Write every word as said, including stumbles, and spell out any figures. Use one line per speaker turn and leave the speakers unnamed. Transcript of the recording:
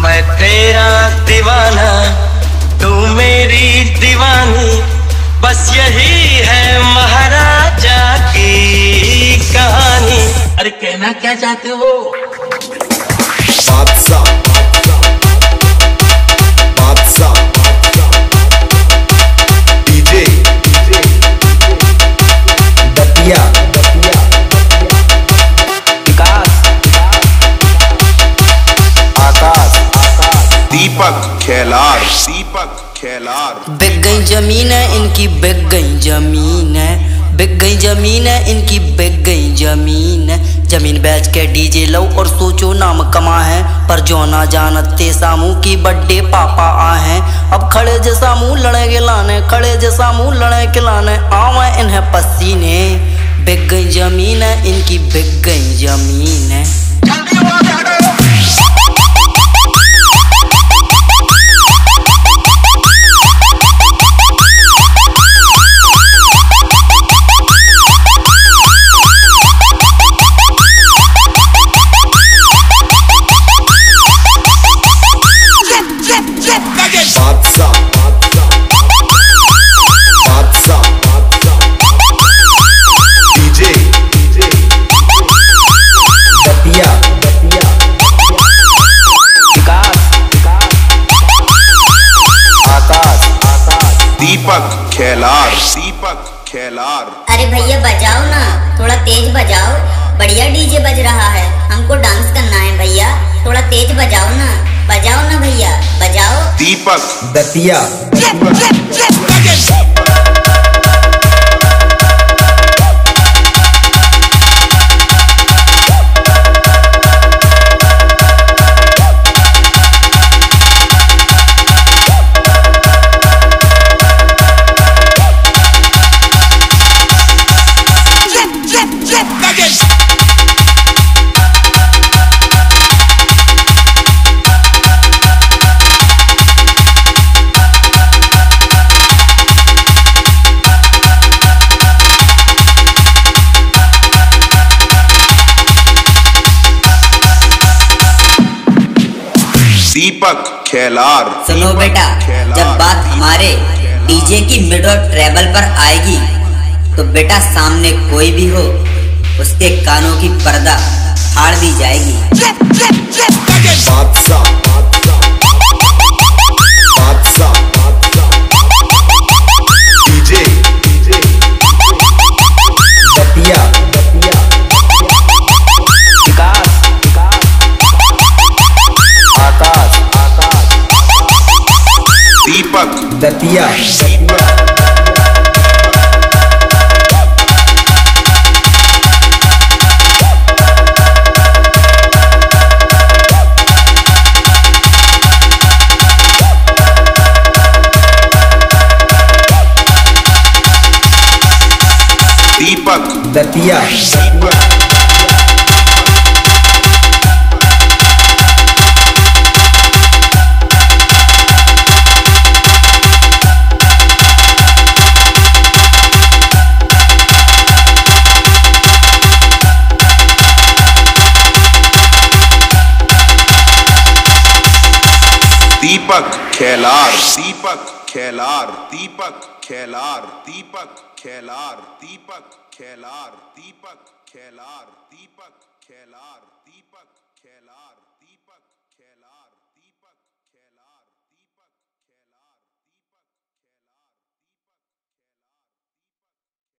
मैं तेरा दीवाना, तू मेरी दीवानी, बस यही है महाराजा की कहानी। अरे कहना क्या चाहते हो?
बादशाह बादशाह डीजे दतिया
विकास आकाश
दीपक खेलार दीपक खेलार।
बिक गई जमीन है इनकी, बिक गई जमीन है, बिक गई जमीन है इनकी, बिक गई जमीन है। जमीन बेच के डीजे लो और सोचो नाम कमा है, पर जो ना जानते सामू की बर्थडे पापा आ हैं। अब खड़े जैसा मुंह लड़े के लाने, खड़े जैसा मुंह लड़े के लाने, आवा इन्हें पसीने। बिक गई जमीन है इनकी, बिक गई जमीन है।
बादशाह बादशाह डीजे दतिया
विकास आकाश
दीपक खेलार दीपक खेलार।
अरे भैया बजाओ ना, थोड़ा तेज बजाओ, बढ़िया डीजे बज रहा है, हमको डांस करना है भैया, थोड़ा तेज बजाओ ना, बजाओ ना भैया बजाओ।
दीपक दतिया दीपक खेलार।
सुनो बेटा, जब बात हमारे डीजे की मिड और ट्रेबल पर आएगी तो बेटा सामने कोई भी हो उसके कानों की पर्दा फाड़ दी जाएगी।
बादशाह बादशाह डीजे दतिया
विकास आकाश
दीपक दतिया दीपक दतिया दीपक खेलार दीपक खेलार दीपक खेलार दीपक खेलार दीपक खेलार दीपक खेलार दीपक खेलार दीपक खेलार दीपक खेलार।